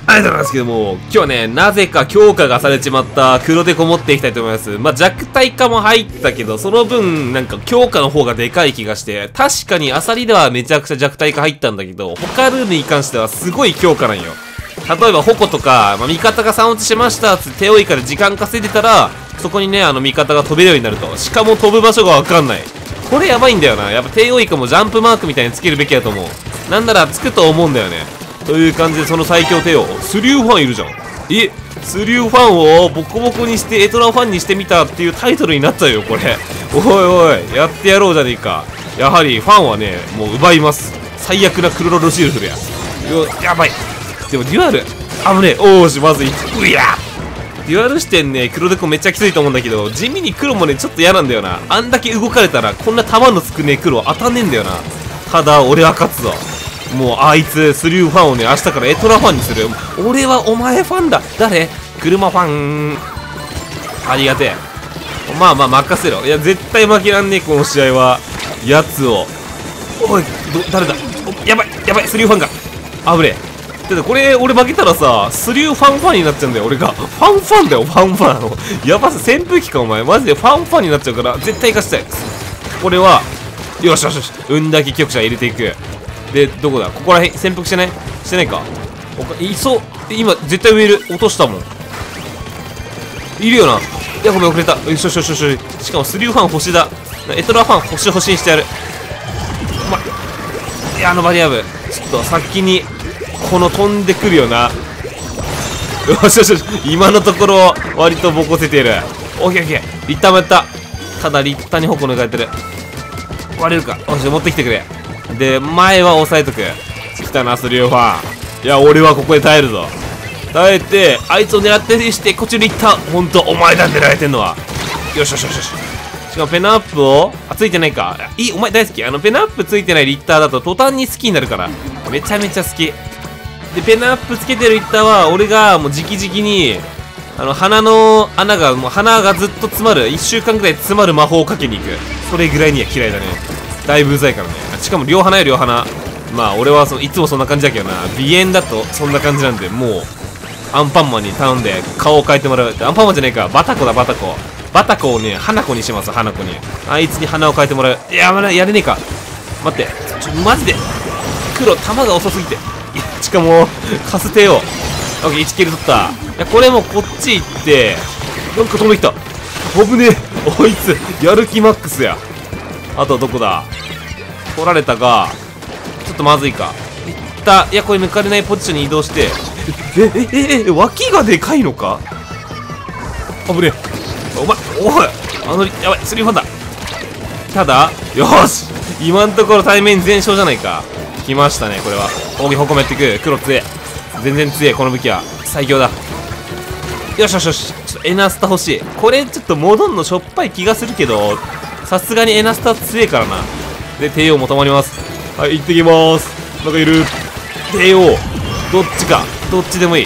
ありがとうございますけども、今日はね、なぜか強化がされちまった黒デコ持っていきたいと思います。まあ、弱体化も入ったけど、その分、なんか強化の方がでかい気がして、確かにアサリではめちゃくちゃ弱体化入ったんだけど、他ルームに関してはすごい強化なんよ。例えば、矛とか、まあ、味方が3落ちしましたつって手負いから時間稼いでたら、そこにね、味方が飛べるようになると。しかも飛ぶ場所がわかんない。これやばいんだよな。やっぱ手負いかもジャンプマークみたいにつけるべきだと思う。なんならつくと思うんだよね。という感じで、その最強帝王スリューファンいるじゃん。スリューファンをボコボコにしてエトラファンにしてみたっていうタイトルになっちゃうよこれ。おいおいやってやろうじゃねえか。やはりファンはねもう奪います。最悪なクロロルシルフルや。やばい。でもデュアル危ねえ。おーしまずい。うやデュアル視点ね黒デコめっちゃきついと思うんだけど、地味に黒もねちょっと嫌なんだよな。あんだけ動かれたらこんな弾のつくね黒当たんねえんだよな。ただ俺は勝つぞ。もうあいつスリューファンをね明日からエトラファンにする。俺はお前ファンだ。誰？車ファン。ありがてえ。まあまあ任せろ。いや絶対負けらんねえこの試合は。やつをおい誰だ。やばいやばいスリューファンが危ねえ。だってこれ俺負けたらさスリューファンになっちゃうんだよ。俺がファンだよ。ファンやばさ扇風機かお前。マジでファンになっちゃうから絶対勝ちたい。これはよしよしよし。運だけ局者入れていく。で、どこだここらへん、潜伏してないしてないかいそう。今、絶対上いる。落としたもん。いるよな。いや、ごめん、遅れた。よしよしよしよし。しかも、スリューファン星だ。エトラファン星にしてやる。いや、バリア部。ちょっと、先に、この飛んでくるよな。よしよしよし。今のところ、割とボコせてる。オッケーオッケー。リッターもやった。ただ、リッターに矛抜かれてる。割れるか。よし、持ってきてくれ。で、前は押さえとく。来たな、スリューファン。いや、俺はここで耐えるぞ。耐えて、あいつを狙ってして、こっちに行った。ほんと、お前だ、狙られてんのは。よしよしよしよし。しかも、ペナアップを、ついてないか。お前大好き。ペナアップついてないリッターだと、途端に好きになるから。めちゃめちゃ好き。で、ペナアップつけてるリッターは、俺がもう直々に、鼻の穴が、もう鼻がずっと詰まる。1週間くらい詰まる魔法をかけに行く。それぐらいには嫌いだね。だいぶうざいからね。しかも両鼻よ両鼻。まあ俺はいつもそんな感じだけどな。鼻炎だとそんな感じなんで、もうアンパンマンに頼んで顔を変えてもらう。アンパンマンじゃねえか、バタコだバタコ。バタコをね花子にします。花子にあいつに鼻を変えてもらう。いややれねえか。待ってマジで黒弾が遅すぎて。しかもカステよ。オッケー1キル取った。いやこれもこっち行ってなんか飛んできた。危ねえ。こいつやる気マックスや。あとはどこだ。取られたがちょっとまずいか。いった。いやこれ抜かれないポジションに移動して。脇がでかいのか。危ねえ。おいやばいスリーファンだ。ただよし今のところ対面全勝じゃないか。来ましたねこれは。扇矛めってく。黒強え。全然強え。この武器は最強だ。よしよしよし。ちょっとエナスタ欲しい。これちょっと戻んのしょっぱい気がするけど、さすがにエナスタ強えからな。で帝王も止まります。はい行ってきまーす。なんかいる。帝王どっちか。どっちでもいい。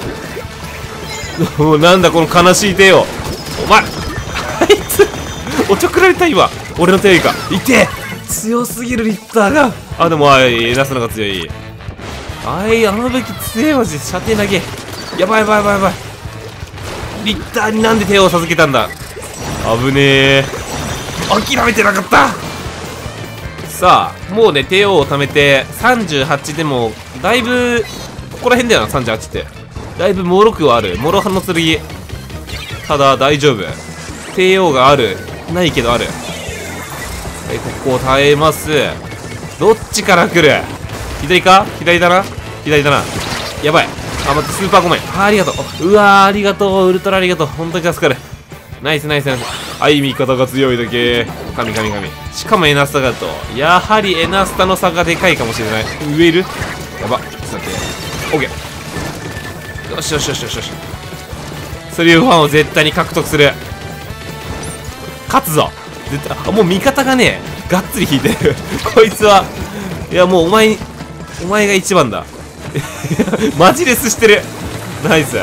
なんだこの悲しい帝王。お前あいつおちょくられた今。俺の帝王か。いて強すぎるリッターが。でもエナスタのが強い。武器強い。マジ射程投げ。やばいリッターになんで手を授けたんだ。危ねえ。諦めてなかった。さあもうね帝王を貯めて38でもだいぶここら辺だよな。38ってだいぶ脆くはある。諸刃の剣。ただ大丈夫。帝王があるないけどある。ここを耐えます。どっちから来る。左か。左だな。やばい。待ってスーパーごめん。ありがとう。うわーありがとう。ウルトラありがとう。本当に助かる。ナイス。味方が強いだけ。神。しかもエナスタだとやはりエナスタの差がでかいかもしれない。上いる。やば。ちょっと待って。オッケー。よし。スリューファンを絶対に獲得する。勝つぞ絶対。もう味方がねがっつり引いてる。こいつはいやもうお前が一番だ。マジレスしてる。ナイス。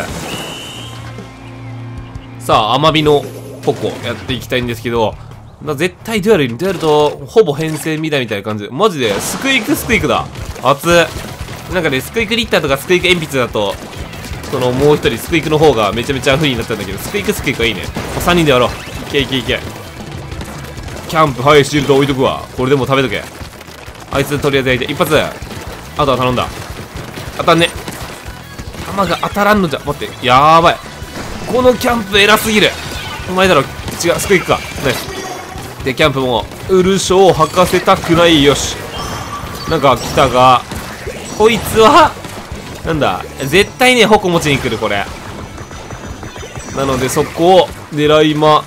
さあアマビのポコやっていきたいんですけど、絶対デュアルとほぼ編成みたいな感じ。マジでスクイクだ。熱っ。なんかねスクイクリッターとかスクイク鉛筆だとそのもう一人スクイックの方がめちゃめちゃ不利になったんだけど、スクイックはいいね。もう3人でやろう。いけいけいけ。キャンプ、はい、シールド置いとくわ。これでも食べとけ。あいつとりあえず焼いて、一発。あとは頼んだ。当たんね。弾が当たらんのじゃ。待って、やばい。このキャンプ偉すぎる。お前だろ。違う、スクイックか。ナイス。で、キャンプも、ウルショーを吐かせたくない。よし。なんか来たが、こいつは、なんだ、絶対ね、矛持ちに来る、これ。なので、そこを狙います。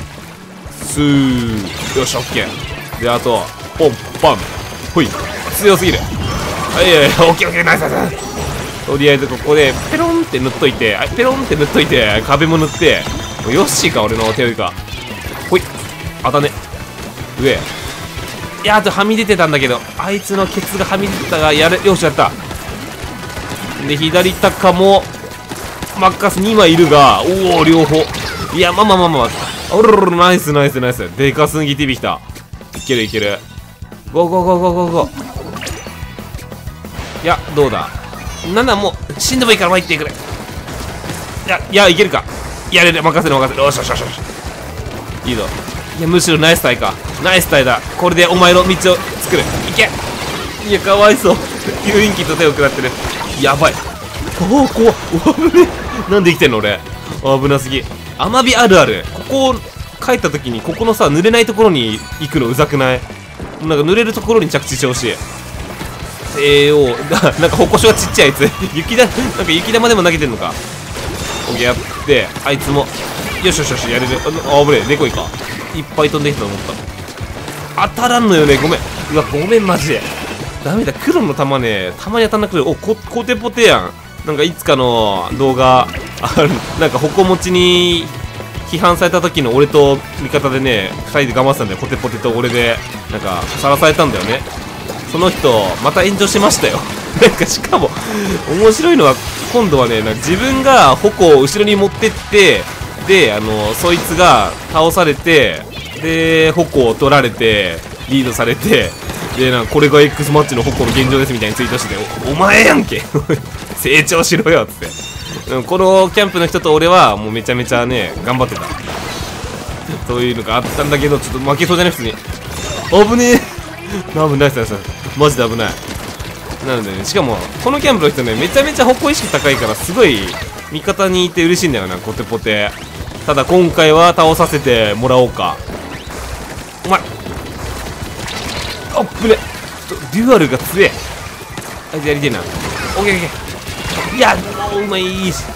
よし、オッケー。で、あと、ポン、パン。ほい。強すぎる。はい、オッケーオッケー、ナイスナイス。とりあえず、ここで、ペロンって塗っといて、ペロンって塗っといて、壁も塗って、ヨッシーか、俺の手負いか。ほい。当たね。上。いや、あとはみ出てたんだけど、あいつのケツがはみ出てたが、よし、やった。で、左高も、マッカス2枚いるが、おお、両方。いや、まあ。おろろ、ナイス。でかすぎてびきた。いける。ゴー。いや、どうだ。なんだ、もう、死んでもいいから参ってくれ。いや、いけるか。やれる、任せる。よし。いいぞ。いや、むしろナイスタイか。ナイスタイだ。これでお前の道を作る。いけ。いや、かわいそう。吸引機と手を食らってる。やばい。おお、怖っ。危ねえ。なんで生きてんの俺。危なすぎ。アマビあるある。ここ帰った時に、ここのさ、濡れないところに行くのうざくない？なんか濡れるところに着地してほしい。なんか歩行所がちっちゃいあいつ。なんか雪玉でも投げてんのか。オッケーやって、あいつも。よし、やれる。あ、危ねえ。猫いか。いっぱい飛んできたと思った。当たらんのよね。ごめん。うわ、ごめん、マジで。ダメだ。黒の玉ね、たまに当たんなくて、コテポテやん。なんかいつかの動画、なんか矛持ちに批判された時の俺と味方でね、2人で我慢したんだよ。コテポテと俺で、なんか、さらされたんだよね。その人、また炎上しましたよ。なんかしかも、面白いのは、今度はね、なんか自分が矛を後ろに持ってって、で、そいつが倒されて、で、矛を取られて、リードされて、で、なんかこれが X マッチの矛の現状ですみたいにツイートしてて、お前やんけ成長しろよっつって。このキャンプの人と俺は、もうめちゃめちゃね、頑張ってた。そういうのがあったんだけど、ちょっと負けそうじゃない普通に。危ねえ危ないっす。マジで危ない。なのでね、しかも、このキャンプの人ね、めちゃめちゃ矛意識高いから、すごい、味方にいて嬉しいんだよな、コテポテ。ただ今回は倒させてもらおうか。お前あっぶね。デュアルが強え。あいつやりてえな。オッケー。いや、うまいし。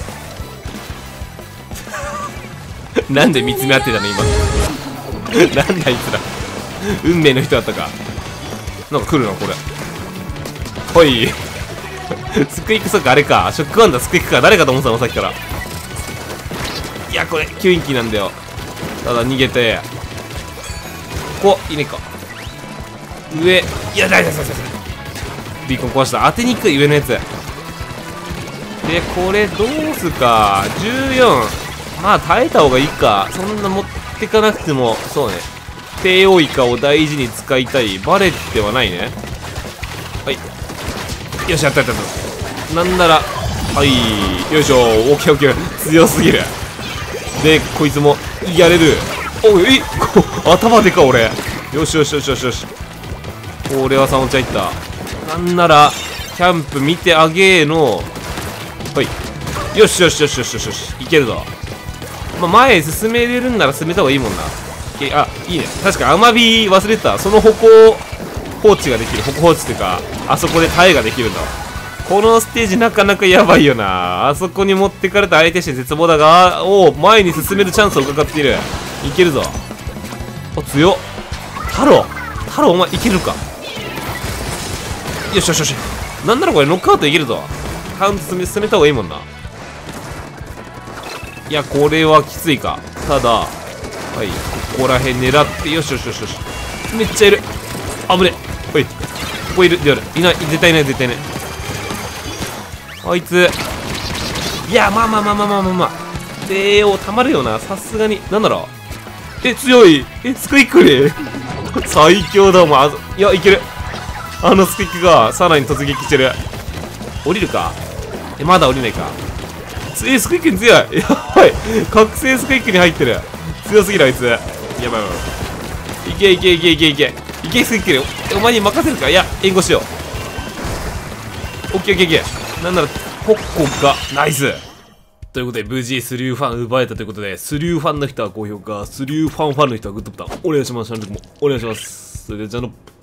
なんで見つめ合ってたの今。なんだあいつら。運命の人だったか。なんか来るなこれ。ほい。スクイック、そっかあれか。ショックワンダースクイックか。誰かと思ってたのさっきから。いや、これ吸引機なんだよ。ただ逃げて、ここいいねか。上、いや、だいビーコン壊した。当てにくい上のやつで、これどうすか。14、まあ耐えた方がいいか。そんな持ってかなくても。そうね、帝王イカを大事に使いたい。バレてはないね。はい、よし、やった。なんなら、はい、よいしょ。オッケー。強すぎる。で、こいつもやれる。おい、頭でか俺。よし。これは3落ち入った。なんならキャンプ見てあげーの。はい、よし。いけるぞ。まあ、前進めれるんなら進めた方がいいもんな。あ、いいね。確かアマビ忘れてた。その矛放置ができる。矛放置っていうか、あそこで耐えができるんだ。このステージなかなかやばいよな。あそこに持ってかれた相手して絶望だが、前に進めるチャンスを伺っている。いけるぞ。お、強っ。太郎お前いけるか。よし。なんならこれノックアウトいけるぞ。カウント進めた方がいいもんな。いや、これはきついか。ただ、はい、ここら辺狙って、よし。めっちゃいる。危ね。はい、ここいる。いない。絶対いない。あいつ、いや、まあ。帝王たまるよな。さすがに。なんだろう。強い。スクイックね。最強だ、お前。いや、いける。あのスクイックがさらに突撃してる。降りるか。まだ降りないか。 スクイックに強い。やばい。覚醒スクイックに入ってる。強すぎる、あいつ。やばいやばい。いけいけいけいけいけ。いけスクイック。お前に任せるか。いや、援護しよう。オッケーオッケーオッケー。なんなら、コッコが、ナイス。ということで、無事、スリューファン奪えたということで、スリューファンの人は高評価、スリューファンの人はグッドボタン、お願いします。チャンネルもお願いします。それでは、じゃあの。